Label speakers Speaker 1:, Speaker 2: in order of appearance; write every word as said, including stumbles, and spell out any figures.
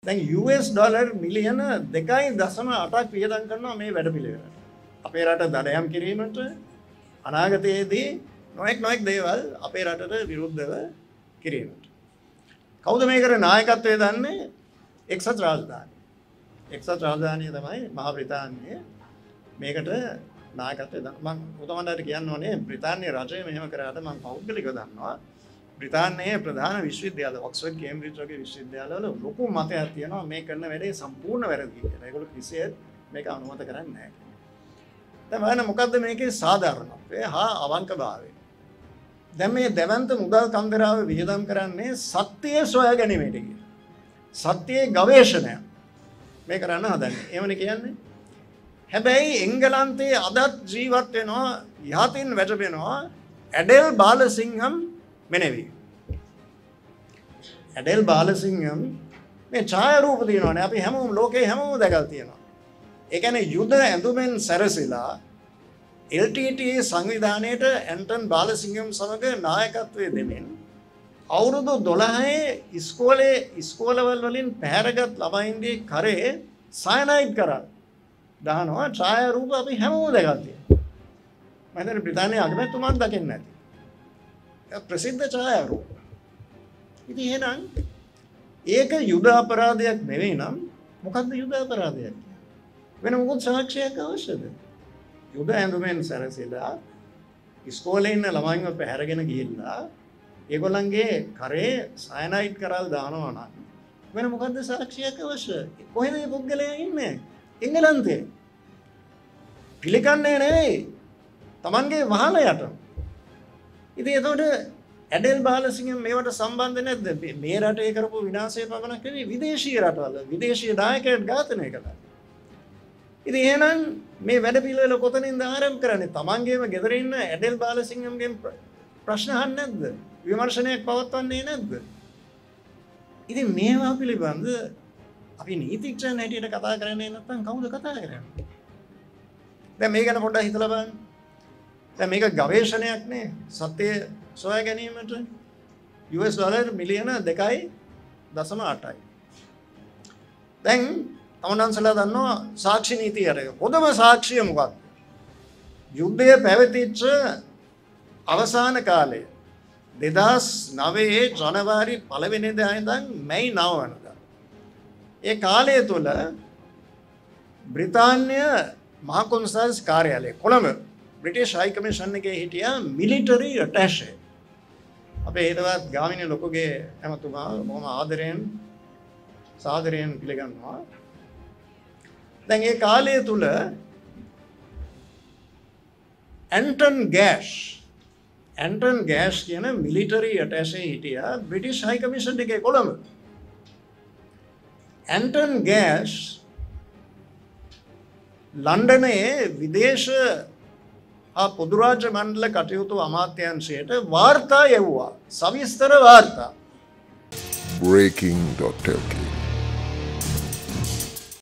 Speaker 1: දැන් you S dollar මිලියන දෙකයි දශම අටක් වියදම් කරනවා මේ වැඩපිළිවෙලට. අපේ රට දඩයම් කිරීමට අනාගතයේදී නොයෙක් නොයෙක් දේවල් අපේ රටට විරුද්ධව කිරීමට. කවුද මේකට නායකත්වය දන්නේ? එක්සත් රාජධානිය. එක්සත් රාජධානිය තමයි මහා බ්‍රිතාන්‍යයේ මේකට නායකත්වය දන්න. මම උතමන්ට කියන්න ඕනේ බ්‍රිතාන්‍ය රජය මෙහෙම කරාට මම පෞද්ගලිකව දන්නවා. බ්‍රිතාන්‍යයේ ප්‍රධාන විශ්වවිද්‍යාල ඔක්ස්ෆර්ඩ් කේම්බ්‍රිජ් වගේ විශ්වවිද්‍යාලවල ලොකු මතයක් තියෙනවා මේ කරන වැඩේ සම්පූර්ණ වැරදි කියලා. ඒගොල්ලෝ කිසියෙත් මේක අනුමත කරන්නේ නැහැ. දැන් බලන්න මොකද්ද මේකේ සාධාරණත්වය හා අවංකභාවය. දැන් මේ දැවැන්ත මුදල් කන්දරාව වියදම් කරන්නේ සත්‍යය සොයා ගැනීමට කියලා. සත්‍යයේ ගවේෂණය මේ කරන්න හදන්නේ. එහෙමනේ කියන්නේ. හැබැයි එංගලන්තයේ අදත් ජීවත් වෙනවා යහතින් වැටෙනවා ඇඩෙල් බාලසිංහම් මෙනෙවි. ඇඩෙල් බාලසිංහම් මේ ඡායාරූප තියෙනවානේ අපි හැමෝම ලෝකේ හැමෝම දැකලා තියෙනවා. ඒ කියන්නේ යුද ඇඳුමෙන් සැරසිලා එල් ටී ටී ඊ සංවිධානයේට ඇන්ටන් බාලසිංහම් සමග නායකත්වයේ දෙමින් අවුරුදු දොළහේ ඉස්කෝලේ ඉස්කෝලවල වලින් පැහැරගත් ළමයින්ගේ කරේ සයනයිඩ් කරා දානවා ඡායාරූප අපි හැමෝම දැකලා තියෙනවා. මම හිතන්නේ බ්‍රිතාන්‍යයේ අගමැතිතුමාත් දකින්නේ නැති. ප්‍රසිද්ධ ඡායාරූප. ඉතින් එහෙනම් ඒක යුද අපරාධයක් නෙවෙයි නම් මොකද්ද යුද අපරාධයක්? වෙන මොකද සාක්ෂියක් අවශ්‍යද? යුද ඇඳුමෙන් සැරසිලා ඉස්කෝලේ ඉන්න ළමයින්ව පැහැරගෙන ගිහිල්ලා ඒගොල්ලන්ගේ කරේ සයනයිඩ් කරලා දානවා නම් වෙන මොකද්ද සාක්ෂියක් අවශ්‍ය? කොහෙද මේ පුද්ගලයා ඉන්නේ? එංගලන්තේ. පිළිකන්නේ නෙවෙයි. Tamanගේ වහල යට. ඉතින් එතකොට ඇඩෙල් බාලසිංහම් මේවට සම්බන්ධ නැද්ද? මේ රටේ කරපු විනාශය පමණක් නෙවෙයි විදේශීය රටවල විදේශීය නායකයන් ඝාතනය කළා. ඉතින් එහෙනම් මේ වැඩ පිළිවෙල කොතනින්ද ආරම්භ කරන්නේ? Tamanගේම ගෙදර ඉන්න ඇඩෙල් බාලසිංහම්ගෙන් ප්‍රශ්න අහන්නේ නැද්ද? විමර්ශනයක් පවත්වන්නේ නැද්ද? ඉතින් මේවා පිළිබඳ අපි නීතිඥයන් හැටියට කතා කරන්නේ නැත්නම් කවුද කතා කරන්නේ? දැන් මේ ගැන පොඩ්ඩක් හිතලා බලන්න. දැන් මේක ගවේෂණයක් නේ සත්‍ය සොයා ගැනීමට යූ එස් ඩොලර් මිලියන දෙකයි දශම අටයි. දැන් තමන්වන්සලා දන්නවා සාක්ෂි නීතිය අර හොඳම සාක්ෂිය මොකක්ද? යුද්ධය පැවතිච්ච අවසාන කාලය දෙදහස් නවයේ ජනවාරි පළවෙනිදා ඉඳන් මැයි නව වෙනකම්. ඒ කාලය තුල බ්‍රිතාන්‍ය මහා කොන්සල්ස් කාර්යාලය කොළඹ බ්‍රිටිෂ් හයි කමිෂන් එකේ හිටියා මිලිටරි ඇටැෂේ. අපේ හිතවත් ගාමිණී ලොකුගේ ඇමතුමා බොහොම ආදරයෙන් සාදරයෙන් පිළිගන්නවා. දැන් ඒ කාලය තුල ඇන්ටන් ගෑෂ් ඇන්ටන් ගෑෂ් කියන මිලිටරි ඇටැෂේ හිටියා බ්‍රිටිෂ් හයි කමිෂන් එකේ කොළඹ. ඇන්ටන් ගෑෂ් ලන්ඩනයේ විදේශ හා පොදු රාජ්‍ය මණ්ඩල කටයුතු අමාත්‍යාංශයට වාර්තා යවුවා. සවිස්තර වාර්තා.
Speaker 2: breaking dot l k